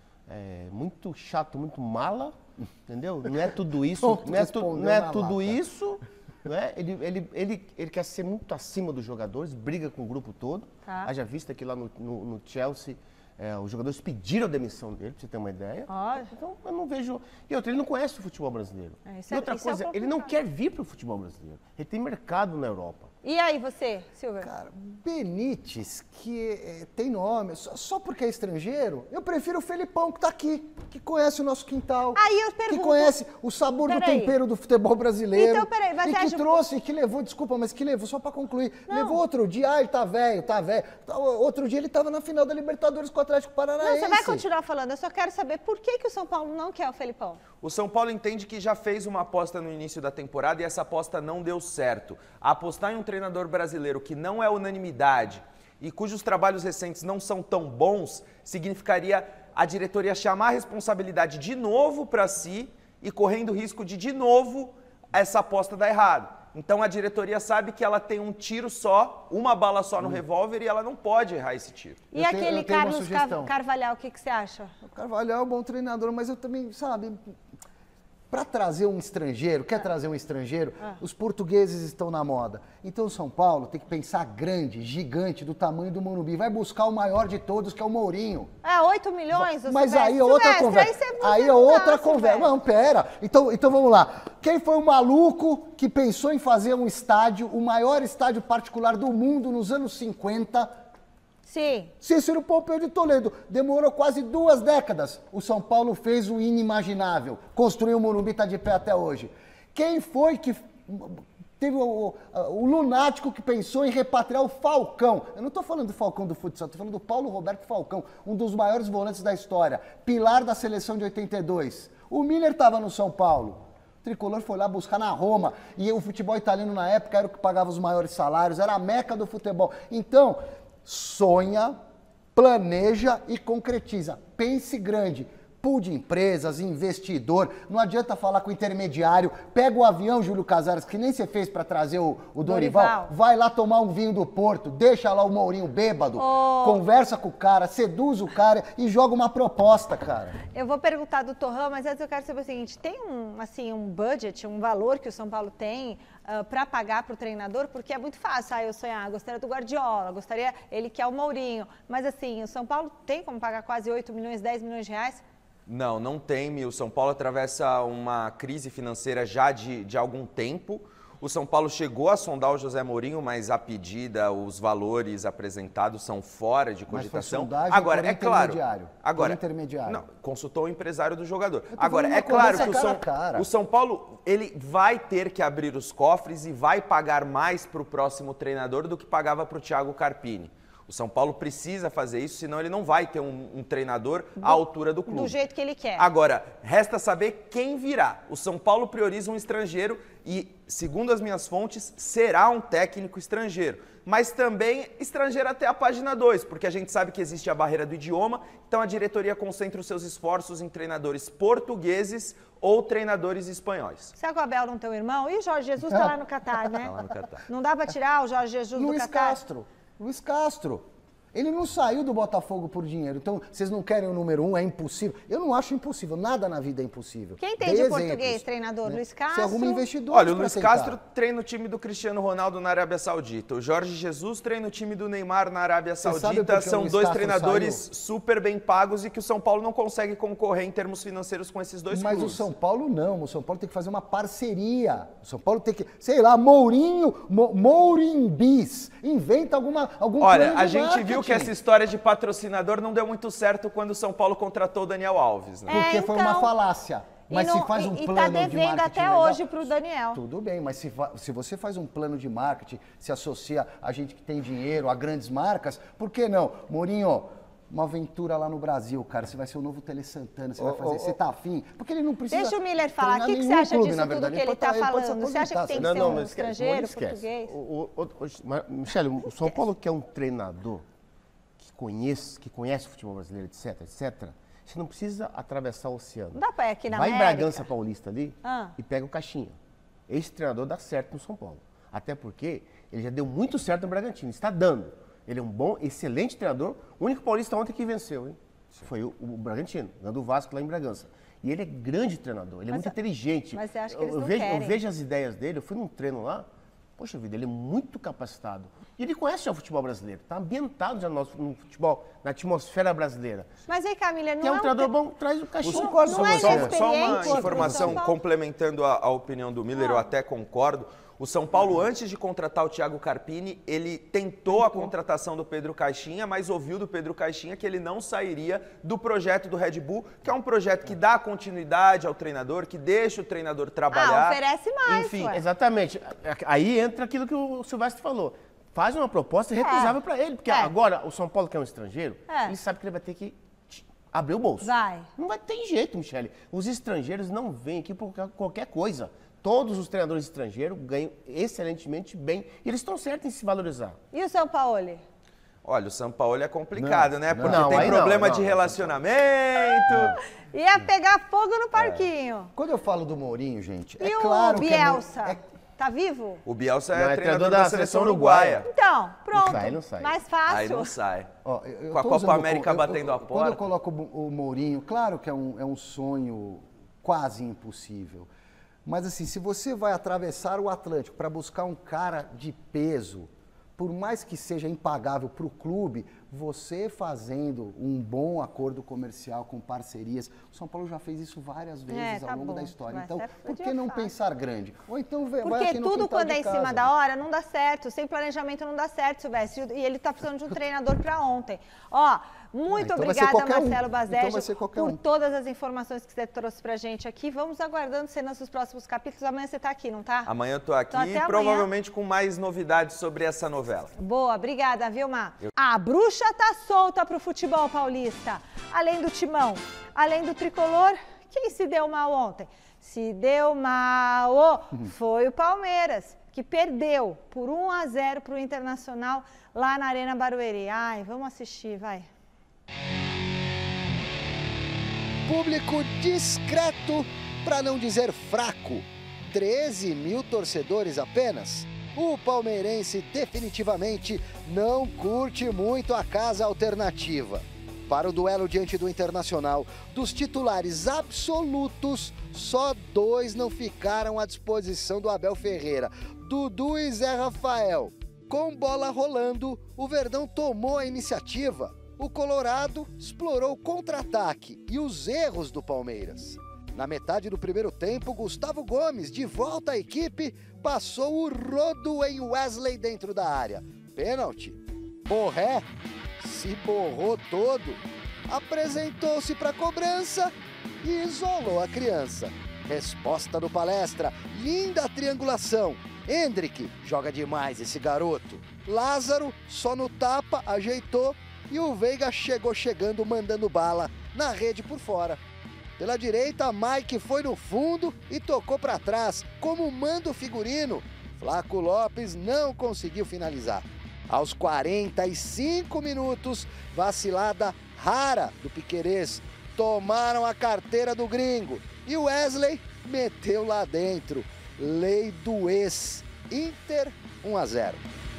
muito chato, muito mala, entendeu? Não é tudo isso, não é tudo isso. Né? Ele quer ser muito acima dos jogadores, briga com o grupo todo. Haja vista que lá no Chelsea, os jogadores pediram a demissão dele, pra você ter uma ideia. Então, eu não vejo... E outra, ele não conhece o futebol brasileiro. E outra coisa, ele não quer vir para o futebol brasileiro. Ele tem mercado na Europa.
E aí você, Silver?
Cara, Benítez, que tem nome, só porque é estrangeiro, eu prefiro o Felipão, que tá aqui, que conhece o nosso quintal.
Aí eu pergunto...
Que conhece o sabor do tempero do futebol brasileiro.
Então, peraí, mas
e que trouxe, que levou, desculpa, mas que levou, só pra concluir, levou outro dia, ele tá velho. Outro dia ele tava na final da Libertadores com o Atlético Paranaense.
Não, você vai continuar falando, eu só quero saber por que o São Paulo não quer o Felipão.
O São Paulo entende que já fez uma aposta no início da temporada e essa aposta não deu certo. Apostar em um treinador brasileiro que não é unanimidade e cujos trabalhos recentes não são tão bons, significaria a diretoria chamar a responsabilidade de novo para si e correndo o risco de novo, essa aposta dar errado. Então a diretoria sabe que ela tem um tiro só, uma bala só no revólver e ela não pode errar esse tiro.
E aquele Carlos Carvalhal, o que você acha?
O Carvalhal é um bom treinador, mas eu também, sabe... Para trazer um estrangeiro, quer trazer um estrangeiro, os portugueses estão na moda. Então o São Paulo tem que pensar grande, gigante, do tamanho do Morumbi. Vai buscar o maior de todos, que é o Mourinho.
8 milhões?
Mas aí é outra conversa. Aí é outra conversa. Não, pera. Então vamos lá. Quem foi o maluco que pensou em fazer um estádio, o maior estádio particular do mundo nos anos 50...
Sim.
Cícero Pompeu de Toledo. Demorou quase 2 décadas. O São Paulo fez o inimaginável. Construiu o Morumbi, está de pé até hoje. Quem foi que teve o lunático que pensou em repatriar o Falcão? Eu não estou falando do Falcão do futsal, estou falando do Paulo Roberto Falcão, um dos maiores volantes da história, pilar da seleção de 82. O Miller estava no São Paulo. O Tricolor foi lá buscar na Roma. E o futebol italiano na época era o que pagava os maiores salários, era a meca do futebol. Então... sonha, planeja e concretiza. Pense grande. Pool de empresas, investidor. Não adianta falar com o intermediário. Pega o avião, Júlio Casares, que nem você fez para trazer o Dorival. Vai lá tomar um vinho do Porto. Deixa lá o Mourinho bêbado. Conversa com o cara, seduz o cara e joga uma proposta, cara.
Eu vou perguntar do Torrão, mas antes eu quero saber o seguinte. Tem um budget, um valor que o São Paulo tem para pagar para o treinador? Porque é muito fácil. Eu sonhar, gostaria do Guardiola, gostaria ele que é o Mourinho. Mas assim, o São Paulo tem como pagar quase 8 milhões, 10 milhões de reais?
Não tem. O São Paulo atravessa uma crise financeira já de algum tempo. O São Paulo chegou a sondar o José Mourinho, mas a pedida, os valores apresentados são fora de cogitação. Agora, é claro. Agora, não, consultou o empresário do jogador. Agora, é claro que o São Paulo ele vai ter que abrir os cofres e vai pagar mais para o próximo treinador do que pagava para o Thiago Carpini. O São Paulo precisa fazer isso, senão ele não vai ter um treinador à altura do clube.
Do jeito que ele quer.
Agora, resta saber quem virá. O São Paulo prioriza um estrangeiro e, segundo as minhas fontes, será um técnico estrangeiro. Mas também estrangeiro até a página 2, porque a gente sabe que existe a barreira do idioma, então a diretoria concentra os seus esforços em treinadores portugueses ou treinadores espanhóis.
Será que o Abel não tem um irmão? E o Jorge Jesus está lá no Catar, né?
Tá lá no Catar.
Não dá para tirar o Jorge Jesus do Catar?
Luiz Castro. Ele não saiu do Botafogo por dinheiro. Então, vocês não querem o número 1, é impossível. Eu não acho impossível. Nada na vida é impossível.
Quem tem de português, treinador? Né? Luiz Castro?
Você arruma investidor.
Olha, o Luiz Castro treina o time do Cristiano Ronaldo na Arábia Saudita. O Jorge Jesus treina o time do Neymar na Arábia Saudita. São dois treinadores super bem pagos e que o São Paulo não consegue concorrer em termos financeiros com esses dois clubes.
Mas o São Paulo não. O São Paulo tem que fazer uma parceria. O São Paulo tem que, sei lá, Mourimbis. Inventa algum
Olha,
plano de
a gente
marketing.
viu que essa história de patrocinador não deu muito certo quando o São Paulo contratou o Daniel Alves, né?
Porque foi uma falácia. Mas se faz um plano de marketing
tá devendo até
legal,
hoje para o Daniel.
Tudo bem, mas se você faz um plano de marketing, se associa a gente que tem dinheiro, a grandes marcas, por que não? Mourinho, uma aventura lá no Brasil, cara. Você vai ser o novo Tele Santana, você vai fazer. Você tá afim? Porque ele não precisa.
Deixa o Miller falar. O que você acha disso tudo que ele tá falando? Você acha que tem que ser um estrangeiro, português?
Michele, o São Paulo quer um treinador que conhece o futebol brasileiro, etc, etc. Você não precisa atravessar o oceano.
Não dá pra ir aqui na
Vai
América.
em Bragança Paulista ali e pega o Caixinha. Esse treinador dá certo no São Paulo. Até porque ele já deu muito certo no Bragantino. Está dando. Ele é um bom, excelente treinador. O único paulista ontem que venceu, hein? Foi o Bragantino, ganhando o Vasco lá em Bragança. E ele é grande treinador, ele é muito inteligente.
Mas você acha que eles não
querem?
querem?
Eu vejo as ideias dele, eu fui num treino lá, poxa vida, ele é muito capacitado. E ele conhece já o futebol brasileiro, está ambientado já no futebol, na atmosfera brasileira.
Mas aí, Camila, não
é um treinador bom, traz o Caixinha.
Não é
Só uma informação complementando a opinião do Miller, eu até concordo. O São Paulo, antes de contratar o Thiago Carpini, ele tentou a contratação do Pedro Caixinha, mas ouviu do Pedro Caixinha que ele não sairia do projeto do Red Bull, que é um projeto que dá continuidade ao treinador, que deixa o treinador trabalhar.
Oferece mais,
enfim, exatamente. Aí entra aquilo que o Silvestre falou. Faz uma proposta recusável para ele, porque agora o São Paulo, que é um estrangeiro, ele sabe que ele vai ter que abrir o bolso. Não vai ter jeito, Michele. Os estrangeiros não vêm aqui por qualquer coisa. Todos os treinadores estrangeiros ganham excelentemente bem e eles estão certos em se valorizar.
E o São Paulo?
Olha, o São Paulo é complicado, né? Porque tem problema de relacionamento.
Ia pegar fogo no parquinho.
Quando eu falo do Mourinho, gente,
e
claro
o Bielsa? Tá vivo?
O Bielsa é treinador da seleção uruguaia.
Então, pronto.
Não sai.
Mais fácil.
Aí não sai. Com a Copa América batendo a porta.
Quando eu coloco o Mourinho, claro que é um sonho quase impossível. Mas assim, se você vai atravessar o Atlântico para buscar um cara de peso, por mais que seja impagável para o clube, você fazendo um bom acordo comercial com parcerias, o São Paulo já fez isso várias vezes ao longo da história. Então, por que não pensar grande? Ou então vai
Porque
no
tudo quando é em
casa.
cima da hora não dá certo, sem planejamento não dá certo, Silvestre. E ele tá precisando de um treinador para ontem. Ó, muito obrigada, Marcelo Baseggio, por todas as informações que você trouxe pra gente aqui. Vamos aguardando cenas dos próximos capítulos. Amanhã você tá aqui, não tá?
Amanhã eu tô aqui e provavelmente com mais novidades sobre essa novela.
Boa, obrigada, Vilma. A bruxa tá solta pro futebol paulista. Além do Timão, além do Tricolor, quem se deu mal ontem? Se deu mal foi o Palmeiras, que perdeu por 1-0 pro Internacional lá na Arena Barueri. Ai, vamos assistir, vai.
Público discreto, para não dizer fraco. 13 mil torcedores apenas. O palmeirense definitivamente não curte muito a casa alternativa. Para o duelo diante do Internacional, dos titulares absolutos, só 2 não ficaram à disposição do Abel Ferreira, Dudu e Zé Rafael. Com bola rolando, o Verdão tomou a iniciativa. O Colorado explorou o contra-ataque e os erros do Palmeiras. Na metade do primeiro tempo, Gustavo Gomes, de volta à equipe, passou o rodo em Wesley dentro da área. Pênalti. Borré se borrou todo. Apresentou-se para a cobrança e isolou a criança. Resposta do Palestra. Linda triangulação. Hendrick joga demais esse garoto. Lázaro só no tapa, ajeitou e o Veiga chegou chegando, mandando bala na rede por fora. Pela direita, Mike foi no fundo e tocou para trás, como manda o figurino. Flaco Lopes não conseguiu finalizar. Aos 45 minutos, vacilada rara do Piquerez. Tomaram a carteira do gringo e o Wesley meteu lá dentro. Lei do ex. Inter 1-0.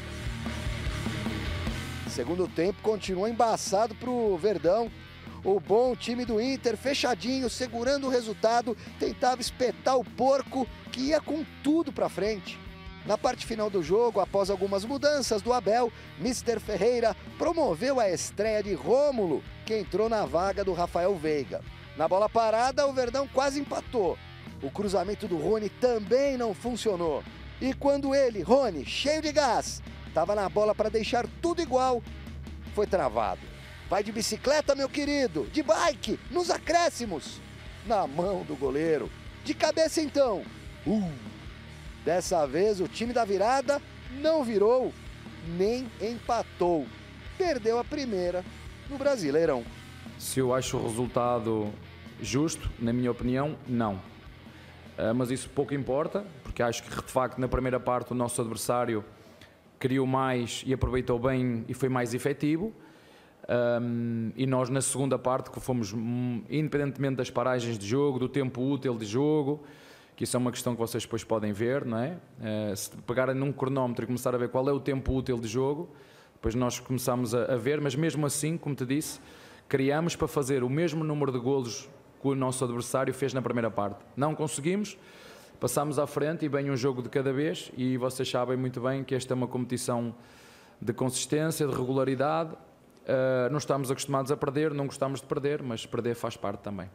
Segundo tempo continua embaçado para o Verdão. O bom time do Inter, fechadinho, segurando o resultado, tentava espetar o porco que ia com tudo para frente. Na parte final do jogo, após algumas mudanças do Abel, Mr. Ferreira promoveu a estreia de Rômulo, que entrou na vaga do Rafael Veiga. Na bola parada, o Verdão quase empatou. O cruzamento do Rony também não funcionou. E quando ele, Rony, cheio de gás, estava na bola para deixar tudo igual, foi travado. Vai de bicicleta, meu querido, de bike, nos acréscimos. Na mão do goleiro. De cabeça então. Dessa vez o time da virada não virou, nem empatou. Perdeu a primeira no Brasileirão.
Se eu acho o resultado justo, na minha opinião, não. Mas isso pouco importa, porque acho que de facto na primeira parte o nosso adversário criou mais e aproveitou bem e foi mais efetivo. E nós na segunda parte, que fomos, independentemente das paragens de jogo, do tempo útil de jogo, que isso é uma questão que vocês depois podem ver, não é? Se pegarem num cronómetro e começar a ver qual é o tempo útil de jogo, depois nós começamos a ver, mas mesmo assim, como te disse, criamos para fazer o mesmo número de golos que o nosso adversário fez na primeira parte. Não conseguimos, passamos à frente e vem um jogo de cada vez, e vocês sabem muito bem que esta é uma competição de consistência, de regularidade. Não estamos acostumados a perder, não gostamos de perder, mas perder faz parte também.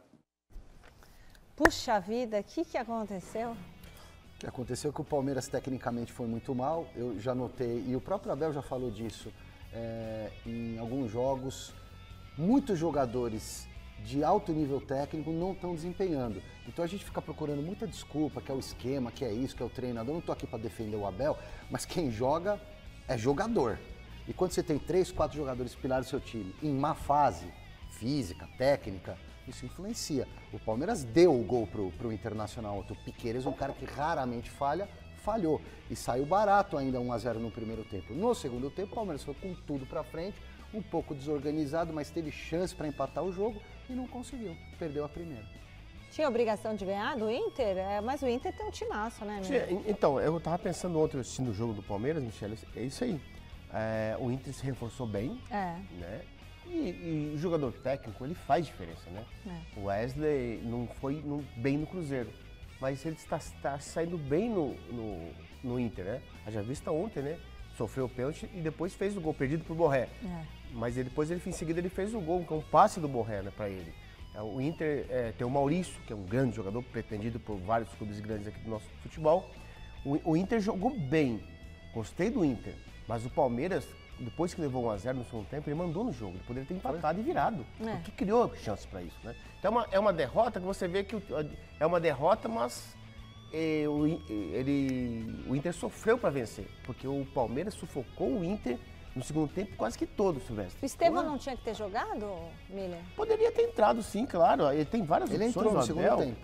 Puxa vida, o que aconteceu?
O que aconteceu é que o Palmeiras tecnicamente foi muito mal, eu já notei, e o próprio Abel já falou disso, em alguns jogos, muitos jogadores de alto nível técnico não estão desempenhando. Então a gente fica procurando muita desculpa, que é o esquema, que é isso, que é o treinador. Eu não estou aqui para defender o Abel, mas quem joga é jogador. E quando você tem 3, 4 jogadores pilares do seu time em má fase, física, técnica, isso influencia. O Palmeiras deu o gol pro Internacional. O Piquerez, um cara que raramente falha, falhou. E saiu barato ainda 1-0 no primeiro tempo. No segundo tempo, o Palmeiras foi com tudo pra frente, um pouco desorganizado, mas teve chance para empatar o jogo e não conseguiu. Perdeu a primeira.
Tinha obrigação de ganhar do Inter? Mas o Inter tem um timaço, né, Michele?
Então, eu tava pensando ontem, assistindo o jogo do Palmeiras, Michele, é isso aí. O Inter se reforçou bem, né? E o jogador técnico, ele faz diferença, né? O Wesley não foi bem no Cruzeiro, mas ele está saindo bem no Inter, né? Já vista ontem, né? Sofreu o pênalti e depois fez o gol perdido pro Borré. Mas depois, em seguida, ele fez o gol, que é um passe do Borré, né, para ele. O Inter tem o Maurício, que é um grande jogador, pretendido por vários clubes grandes aqui do nosso futebol. O Inter jogou bem, gostei do Inter, mas o Palmeiras, depois que levou 1-0 no segundo tempo, ele mandou no jogo, ele poderia ter empatado e virado, o que criou chances para isso, né? Então é uma derrota que você vê que é uma derrota, mas o Inter sofreu para vencer, porque o Palmeiras sufocou o Inter no segundo tempo quase que todo, Silvestre.
O Estevão não tinha que ter jogado, Miller?
Poderia ter entrado, sim, claro. Ele tem várias opções.
Ele entrou no segundo tempo.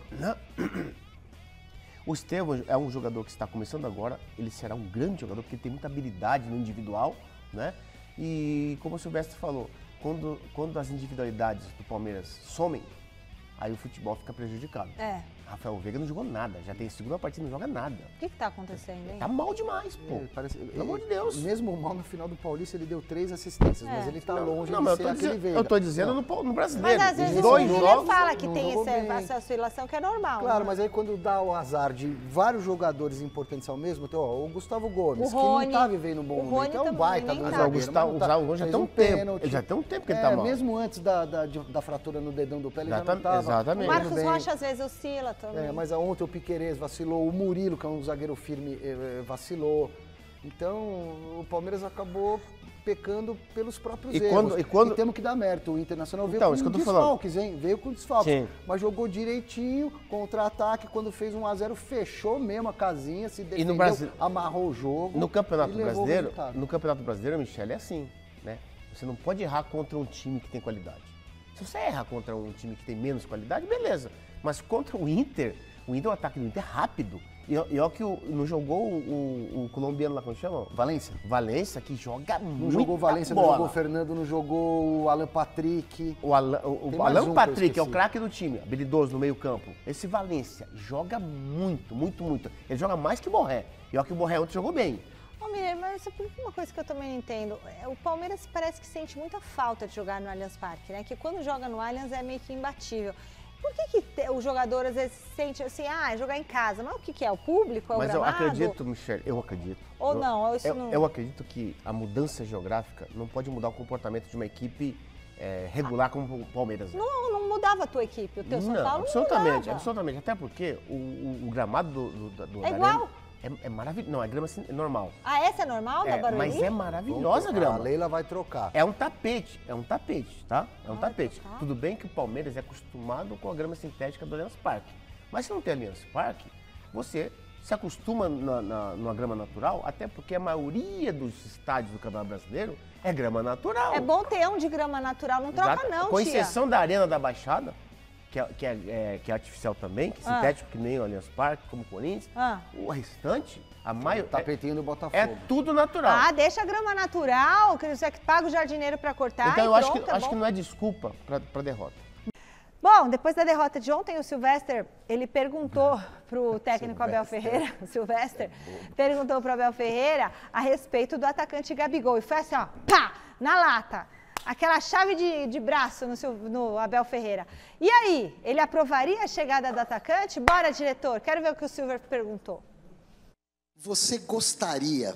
O Estevão é um jogador que está começando agora. Ele será um grande jogador, porque ele tem muita habilidade no individual, né? E como o Silvestre falou, quando as individualidades do Palmeiras somem, aí o futebol fica prejudicado. Rafael Veiga não jogou nada, já tem a segunda partida, não joga nada.
O que está acontecendo, hein?
Tá mal demais, pô. Pelo amor de Deus.
Mesmo mal no final do Paulista, ele deu 3 assistências, mas ele tá longe de ser aquele Veiga.
Eu tô dizendo no Brasileiro.
Mas às vezes o Miller fala que tem essa oscilação que é normal.
Claro, mas aí quando dá o azar de vários jogadores importantes ao mesmo tempo, o Gustavo Gomes,
o Rony,
que não tá vivendo um bom momento, é um baita do zagueiro.
O Gustavo já tem um tempo. Ele já tem um tempo que ele tá mal.
Mesmo antes da fratura no dedão do pé, ele já não tava.
Exatamente.
O Marcos Rocha às vezes oscila também.
Mas ontem o Piquerez vacilou, o Murilo, que é um zagueiro firme, vacilou. Então, o Palmeiras acabou pecando pelos próprios
E
erros.
quando...
E temos que dar mérito. O Internacional veio
Então,
com desfalques, hein? Veio com desfalques.
Sim.
Mas jogou direitinho, contra-ataque. Quando fez 1-0, fechou mesmo a casinha, se defendeu, amarrou o jogo.
No Campeonato Brasileiro, Michele, é assim, né? Você não pode errar contra um time que tem qualidade. Se você erra contra um time que tem menos qualidade, beleza. Mas contra o Inter, o ataque do Inter é rápido. E olha que não jogou o colombiano lá, como chama? Valência, que joga muito.
Não jogou o Valência,
bola.
não jogou o Fernando, não jogou o Alan Patrick.
O Alan Patrick é o craque do time, habilidoso no meio campo. Esse Valência joga muito, muito, muito. Ele joga mais que o Borré. E olha que o Borré ontem jogou bem.
Ô, Mineiro, mas uma coisa que eu também não entendo, o Palmeiras parece que sente muita falta de jogar no Allianz Parque, né? Que quando joga no Allianz é meio que imbatível. Por que o jogador às vezes sente assim, jogar em casa? Mas o que é? O público? É o gramado?
Mas eu acredito, Michele, eu acredito.
Ou não?
Eu acredito que a mudança geográfica não pode mudar o comportamento de uma equipe regular como o Palmeiras.
Não mudava a tua equipe, o teu São Paulo
absolutamente,
não mudava.
Absolutamente. Até porque o gramado do
é igual?
É maravilhoso. Não, é grama normal.
Ah, essa é normal da Barueri?
Mas é maravilhosa a grama.
A Leila vai trocar.
É um tapete, tá? É um tapete.
Trocar.
Tudo bem que o Palmeiras é acostumado com a grama sintética do Allianz Parque. Mas se não tem Allianz Parque, você se acostuma numa grama natural, até porque a maioria dos estádios do Campeonato Brasileiro é grama natural.
É bom ter um de grama natural, não troca não,
Com exceção da Arena da Baixada, que é artificial também, que é sintético, que nem o Allianz Parque, como o Corinthians. O restante, a maioria...
O tapetinho do Botafogo.
É tudo natural.
Ah, deixa a grama natural, que você paga o jardineiro para cortar.
Então eu acho que não é desculpa para derrota.
Bom, depois da derrota de ontem, o Silvestre, ele perguntou para o técnico Abel Ferreira, o Silvestre, perguntou para o Abel Ferreira a respeito do atacante Gabigol. E foi assim, ó, pá, na lata. Aquela chave de braço no Abel Ferreira. E aí, ele aprovaria a chegada do atacante? Bora, diretor, quero ver o que o Silver perguntou.
Você gostaria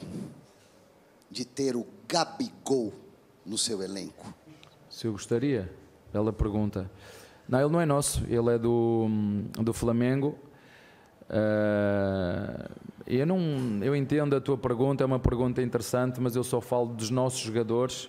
de ter o Gabigol no seu elenco?
Se eu gostaria? Bela pergunta. Não, ele não é nosso, ele é do Flamengo. Eu entendo a tua pergunta, é uma pergunta interessante, mas eu só falo dos nossos jogadores.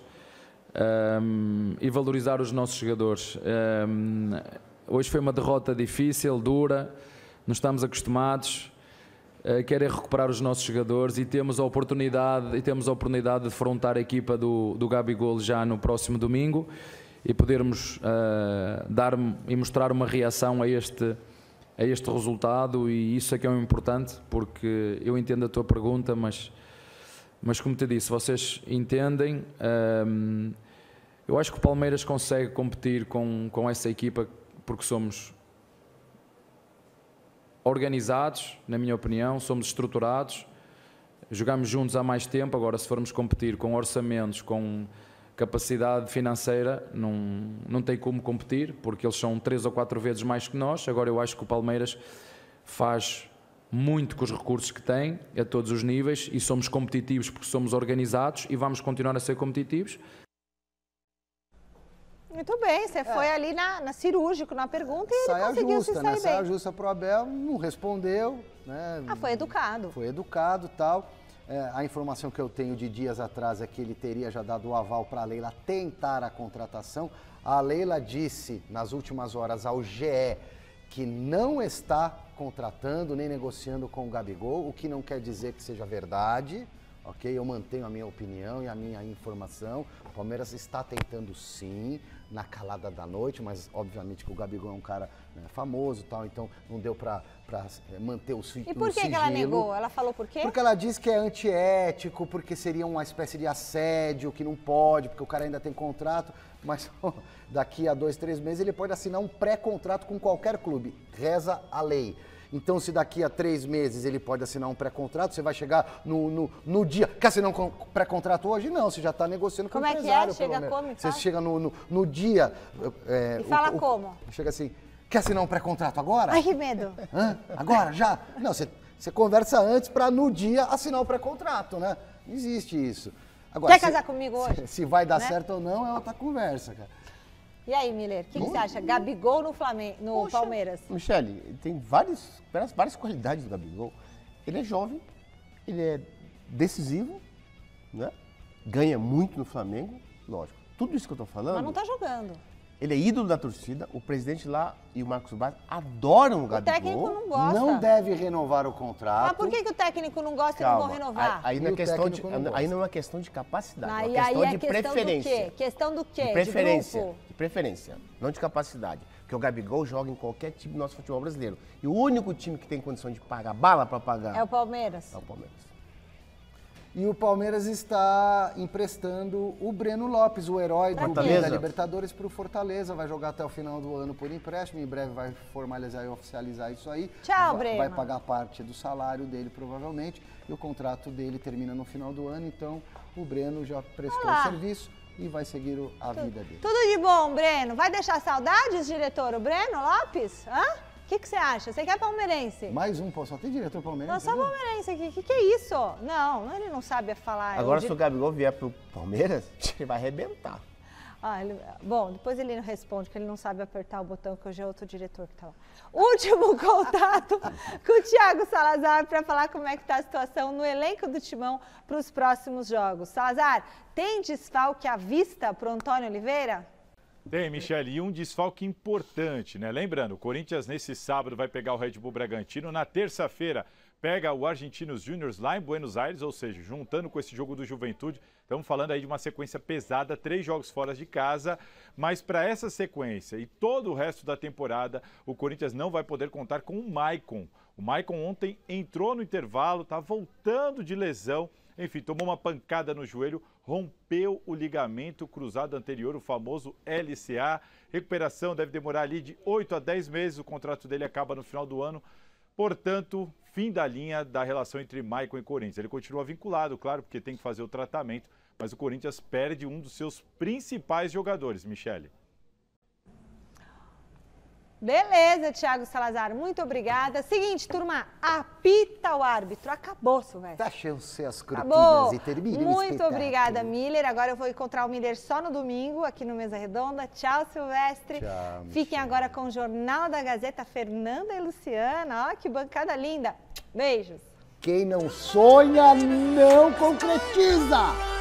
E valorizar os nossos jogadores. Hoje foi uma derrota difícil, dura, não estamos acostumados. Quero recuperar os nossos jogadores e temos a oportunidade de defrontar a equipa do Gabigol já no próximo domingo e podermos dar e mostrar uma reação a este resultado, e isso é que é o importante, porque eu entendo a tua pergunta, mas como te disse, vocês entendem. Eu acho que o Palmeiras consegue competir com essa equipa porque somos organizados, na minha opinião, somos estruturados, jogamos juntos há mais tempo. Agora, se formos competir com orçamentos, com capacidade financeira, não tem como competir, porque eles são 3 ou 4 vezes mais que nós. Agora, eu acho que o Palmeiras faz muito com os recursos que tem, a todos os níveis, e somos competitivos porque somos organizados e vamos continuar a ser competitivos.
Muito bem, você foi ali na cirúrgico, na pergunta, e ele conseguiu se sair bem.
Saia justa pro Abel, não respondeu. Né?
Foi educado.
Foi educado e tal. A informação que eu tenho de dias atrás é que ele teria já dado o aval para a Leila tentar a contratação. A Leila disse nas últimas horas ao GE que não está contratando nem negociando com o Gabigol, o que não quer dizer que seja verdade, ok? Eu mantenho a minha opinião e a minha informação. O Palmeiras está tentando sim, na calada da noite, mas obviamente que o Gabigol é um cara famoso e tal, então não deu para manter o sigilo.
E por que ela negou? Ela falou por quê?
Porque ela disse que é antiético, porque seria uma espécie de assédio, que não pode, porque o cara ainda tem contrato, mas daqui a 2, 3 meses ele pode assinar um pré-contrato com qualquer clube, reza a lei. Então, se daqui a 3 meses ele pode assinar um pré-contrato, você vai chegar no dia... Quer assinar um pré-contrato hoje? Não, você já está negociando com o empresário.
Como é que é? Chega como?
Você chega no dia...
E fala como?
Chega assim, quer assinar um pré-contrato agora?
Ai, que medo.
Agora, já? Não, você conversa antes para no dia assinar o pré-contrato, né? Não existe isso. Agora,
quer casar comigo hoje?
Se vai dar certo ou não é outra conversa, cara.
E aí, Miller, o que você acha? Gabigol no Palmeiras?
Michele, tem várias qualidades do Gabigol. Ele é jovem, ele é decisivo, né? ganha muito no Flamengo, lógico. Tudo isso que eu tô falando...
Mas não tá jogando.
Ele é ídolo da torcida, o presidente lá e o Marcos Braz adoram o Gabigol.
O técnico não gosta.
Não deve renovar o contrato.
Mas por que o técnico não gosta e não vão renovar?
Aí não é uma questão de capacidade, é uma questão de preferência.
Questão do quê?
De preferência. De preferência, não de capacidade. Porque o Gabigol joga em qualquer time do nosso futebol brasileiro. E o único time que tem condição de pagar bala para pagar...
É o Palmeiras.
É o Palmeiras.
E o Palmeiras está emprestando o Breno Lopes, o herói da Libertadores, para o Fortaleza. Vai jogar até o final do ano por empréstimo. Em breve vai formalizar e oficializar isso aí.
Tchau, Breno.
Vai pagar parte do salário dele, provavelmente. E o contrato dele termina no final do ano. Então, o Breno já prestou o serviço e vai seguir a vida dele.
Tudo de bom, Breno. Vai deixar saudades, diretor, o Breno Lopes? Hã? O que você acha? Você que é palmeirense?
Mais um, só tem diretor palmeirense.
Não, só palmeirense aqui. O que é isso? Não, ele não sabe falar.
Agora, se o Gabigol vier pro Palmeiras, ele vai arrebentar.
Bom, depois ele não responde, que ele não sabe apertar o botão, que hoje é outro diretor que tá lá. Último contato com o Thiago Salazar para falar como é que tá a situação no elenco do Timão para os próximos jogos. Salazar, tem desfalque à vista pro Antônio Oliveira?
Tem, Michele, e um desfalque importante, né? Lembrando, o Corinthians nesse sábado vai pegar o Red Bull Bragantino, na terça-feira pega o Argentinos Júnior lá em Buenos Aires, ou seja, juntando com esse jogo do Juventude, estamos falando aí de uma sequência pesada, 3 jogos fora de casa, mas para essa sequência e todo o resto da temporada, o Corinthians não vai poder contar com o Maicon. O Maicon ontem entrou no intervalo, está voltando de lesão, enfim, tomou uma pancada no joelho, rompeu o ligamento cruzado anterior, o famoso LCA. Recuperação deve demorar ali de 8 a 10 meses, o contrato dele acaba no final do ano. Portanto, fim da linha da relação entre Maicon e Corinthians. Ele continua vinculado, claro, porque tem que fazer o tratamento, mas o Corinthians perde um dos seus principais jogadores, Michele.
Beleza, Thiago Salazar, muito obrigada. Seguinte, turma, apita o árbitro. Acabou, Silvestre.
Deixem-se as cortinas e termine o
Muito obrigada, Miller. Agora eu vou encontrar o Miller só no domingo, aqui no Mesa Redonda. Tchau, Silvestre.
Tchau,
Fiquem agora com o Jornal da Gazeta, Fernanda e Luciana. Ó, que bancada linda. Beijos.
Quem não sonha, não concretiza.